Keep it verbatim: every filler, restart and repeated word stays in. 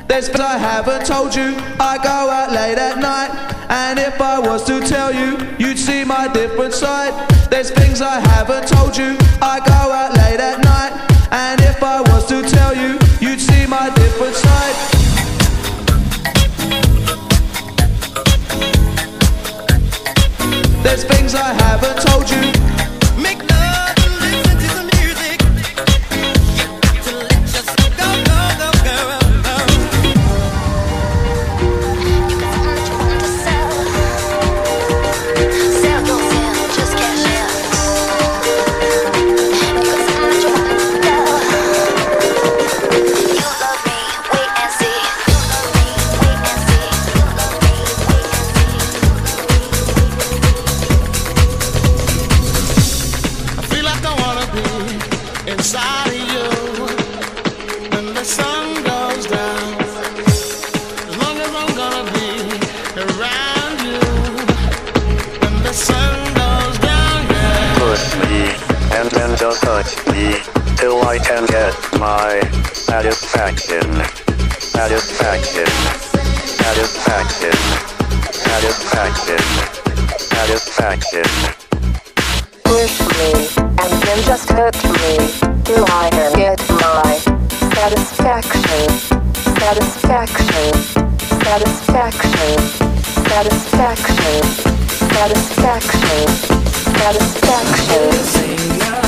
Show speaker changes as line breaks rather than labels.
There's things I haven't told you. I go out late at night, and if I was to tell you, you'd see my different side. There's things I haven't told you. I go out late at night, and if I was to tell you, you'd see my different side. There's things I haven't told you. Make love and listen to the music. To let yourself go, go, go, go, go.
You got so much you want to sell. Sell, don't sell, just cash out. You got so much you want to sell. You love me, wait and see. You love me, wait and see. You love me, wait and see.
Inside of you, when the sun goes down, as long as I'm gonna be around you, when the sun goes down, yeah.
Push me, and then just touch me, till I can get my satisfaction, satisfaction, satisfaction, satisfaction, satisfaction.
Push me, and then just hurt me, till I can get my satisfaction, satisfaction, satisfaction, satisfaction, satisfaction, satisfaction.